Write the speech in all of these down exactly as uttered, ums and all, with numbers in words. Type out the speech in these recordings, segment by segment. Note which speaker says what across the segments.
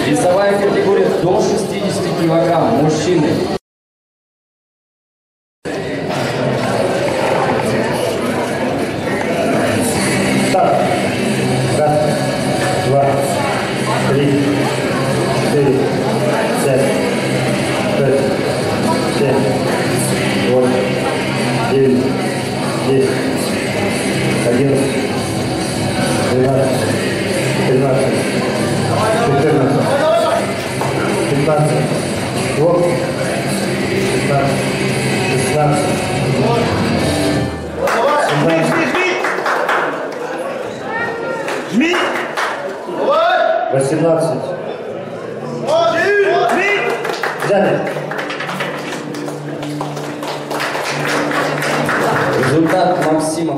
Speaker 1: Весовая категория до шестидесяти килограмм. Мужчины.
Speaker 2: Старт. Раз, два, три, четыре, пять, шесть, семь, восемь, девять, десять, одиннадцать, двенадцать, тринадцать, четырнадцать, пятнадцать, вот, шестнадцать, шестнадцать,
Speaker 3: Жми!
Speaker 2: восемнадцать. Взяли.
Speaker 1: Результат Максима.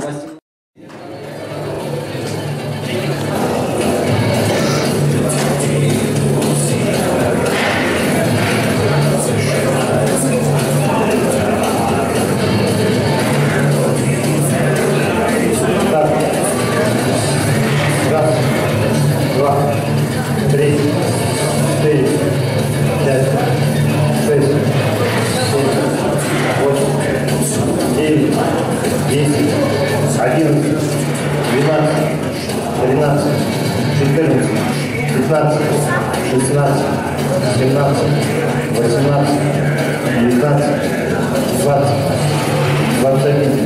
Speaker 2: Раз, два, три, четыре, пять, шесть, семь, восемь, девять, десять, одиннадцать, двенадцать, тринадцать, четырнадцать, пятнадцать, шестнадцать, семнадцать, восемнадцать, девятнадцать, двадцать, двадцать один.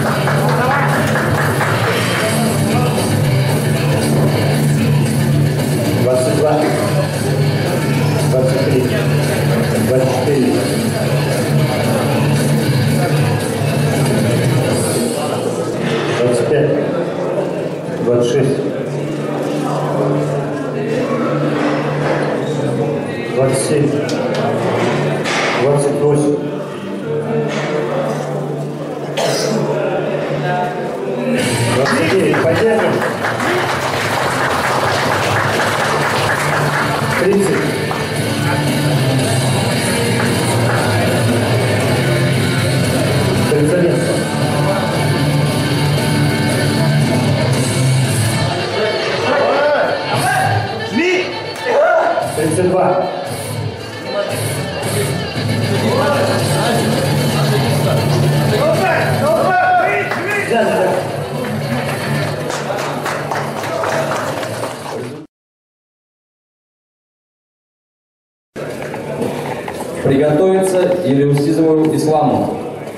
Speaker 2: двадцать два, двадцать три, двадцать четыре, двадцать пять, двадцать шесть, двадцать семь, двадцать восемь, двадцать девять. Поддержим. тридцать. тридцать один.
Speaker 3: Жми!
Speaker 2: тридцать два. Взяли.
Speaker 1: Приготовиться Елеусизову Исламу.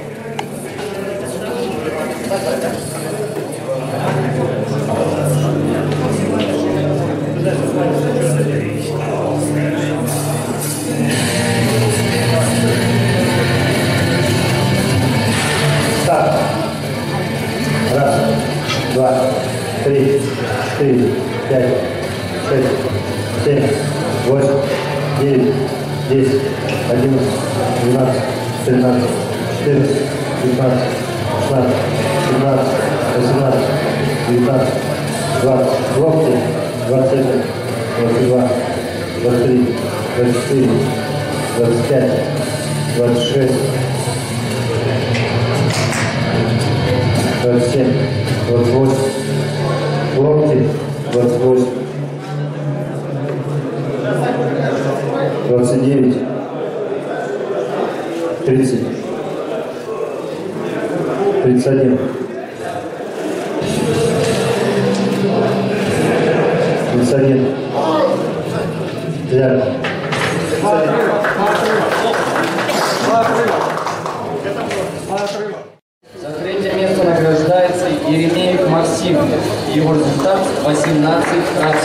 Speaker 2: Старт. Раз, два, три, четыре, пять, шесть, семь, восемь, девять, десять, одиннадцать, двенадцать, тринадцать, четырнадцать, пятнадцать, шестнадцать, семнадцать, восемнадцать, девятнадцать, двадцать. Локти. двадцать один, двадцать два, двадцать три, двадцать четыре, двадцать пять, двадцать шесть, двадцать семь, двадцать восемь. Локти. двадцать восемь, двадцать девять, тридцать, тридцать один, тридцать один, взяли.
Speaker 1: За третье место награждается Еремеев Максим. Его результат восемнадцать раз.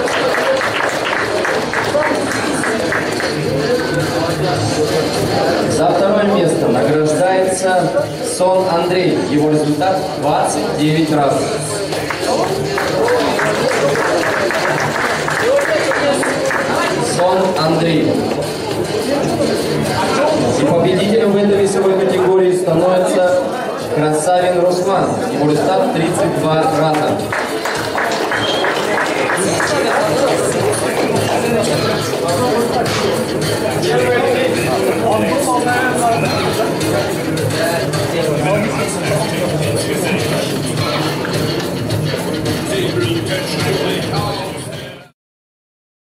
Speaker 1: За второе место награждается Сон Андрей. Его результат двадцать девять раз. Сон Андрей. И победителем в этой весовой категории становится Красавин Руслан. Его результат тридцать два раза.